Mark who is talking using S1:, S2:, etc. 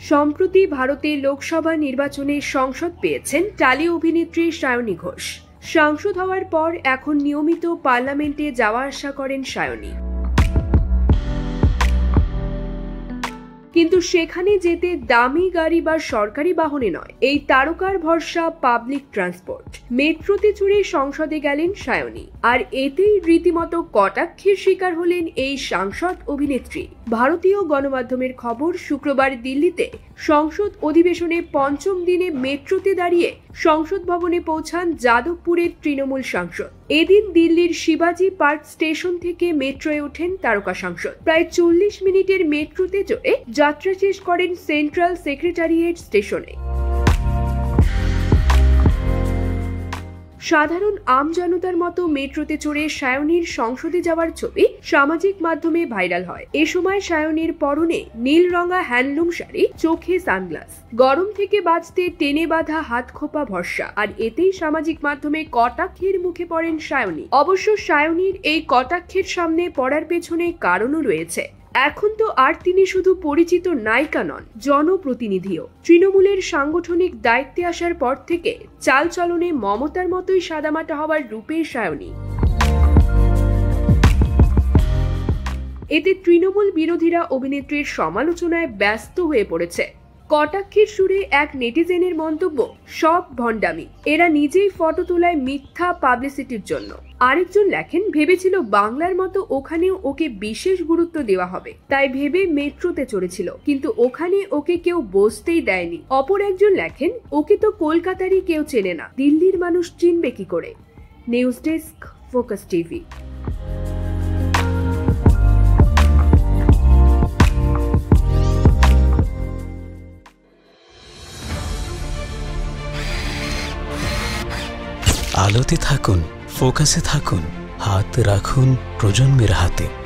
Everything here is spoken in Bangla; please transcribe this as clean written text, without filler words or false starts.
S1: সম্প্রতি ভারতের লোকসভা নির্বাচনে সংসদ পেয়েছেন টালি অভিনেত্রী সায়নী ঘোষ। সাংসদ হওয়ার পর এখন নিয়মিত পার্লামেন্টে যাওয়া আসা করেন সায়নী। কিন্তু সেখানে যেতে দামি গাড়ি বা সরকারি বাহনে নয়, এই তারকার ভরসা পাবলিক ট্রান্সপোর্ট। মেট্রোতে চড়ে সংসদে গেলেন সায়নী, আর এতেই রীতিমতো কটাক্ষের শিকার হলেন এই সাংসদ অভিনেত্রী। ভারতীয় গণমাধ্যমের খবর, শুক্রবার দিল্লিতে সংসদ অধিবেশনে পঞ্চম দিনে মেট্রোতে দাঁড়িয়ে সংসদ ভবনে পৌঁছান যাদবপুরের তৃণমূল সাংসদ। এদিন দিল্লির শিবাজি পার্ক স্টেশন থেকে মেট্রোয় ওঠেন তারকা সাংসদ। প্রায় 40 মিনিটের মেট্রোতে চড়ে যাত্রা শেষ করেন সেন্ট্রাল সেক্রেটারিয়েট স্টেশনে। সাধারণ আমজনতার মতো মেট্রোতে চড়ে সায়নীর সংসদে যাওয়ার ছবি সামাজিক মাধ্যমে ভাইরাল হয়। এ সময় সায়নীর পরনে নীল রঙা হ্যান্ডলুম শাড়ি, চোখে সানগ্লাস, গরম থেকে বাঁচতে টেনে বাঁধা হাত খোপা ভরসা, আর এতেই সামাজিক মাধ্যমে কটাক্ষের মুখে পড়েন সায়নী। অবশ্য সায়নীর এই কটাক্ষের সামনে পড়ার পেছনে কারণও রয়েছে। এখন তো আর তিনি শুধু পরিচিত নায়িকা নন, জনপ্রতিনিধিও। তৃণমূলের সাংগঠনিক দায়িত্বে আসার পর থেকে চালচলনে মমতার মতোই সাদামাটা হওয়ার রূপের সায়নী। এতে তৃণমূল বিরোধীরা অভিনেত্রীর সমালোচনায় ব্যস্ত হয়ে পড়েছে। কটাক্ষের সুরে এক নেটিজেনের মন্তব্য, সব ভণ্ডামি, এরা নিজেই ফটো তোলায় মিথ্যা পাবলিসিটির জন্য। আরেকজন লেখেন, ভেবেছিল বাংলার মতো ওখানেও ওকে বিশেষ গুরুত্ব দেওয়া হবে, তাই ভেবে মেট্রোতে চড়েছিল, কিন্তু ওখানে ওকে কেউ বসতেই দেয়নি। অপর একজন লেখেন, ওকে তো কলকাতারই কেউ চেনে না, দিল্লির মানুষ চিনবে কি করে। News desk, focus TV.
S2: আলোতে থাকুন, ফোকাসে থাকুন, হাত রাখুন প্রজন্মের হাতে।